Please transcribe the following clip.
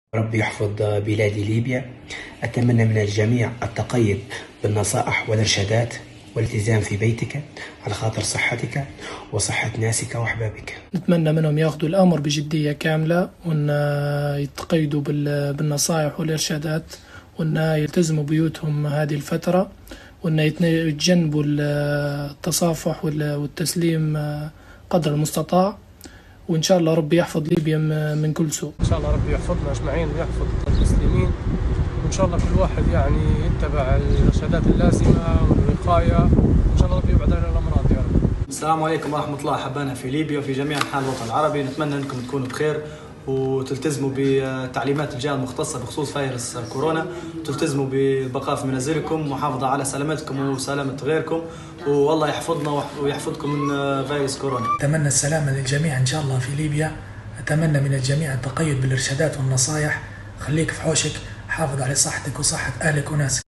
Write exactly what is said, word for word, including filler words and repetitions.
ربي يحفظ بلاد ليبيا. أتمنى من الجميع التقيد بالنصائح والإرشادات والالتزام في بيتك على خاطر صحتك وصحة ناسك وأحبابك. نتمنى منهم ياخذوا الأمر بجدية كاملة، وأن يتقيدوا بالنصائح والإرشادات، وأن يلتزموا بيوتهم هذه الفترة، وأن يتجنبوا التصافح والتسليم قدر المستطاع. وإن شاء الله ربي يحفظ ليبيا من كل سوء. إن شاء الله ربي يحفظنا أجمعين ويحفظ المسلمين، وإن شاء الله كل واحد يعني يتبع الإرشادات اللازمة والوقاية، وإن شاء الله ربي يبعد عنا الأمراض يا رب. السلام عليكم ورحمة الله. حبانا في ليبيا وفي جميع أنحاء الوطن العربي، نتمنى أنكم تكونوا بخير وتلتزموا بتعليمات الجهة المختصة بخصوص فيروس كورونا، وتلتزموا بالبقاء في منازلكم ومحافظة على سلامتكم وسلامة غيركم، والله يحفظنا ويحفظكم من فيروس كورونا. أتمنى السلامة للجميع إن شاء الله في ليبيا. أتمنى من الجميع التقيد بالإرشادات والنصائح. خليك في حوشك، حافظ على صحتك وصحة أهلك وناسك.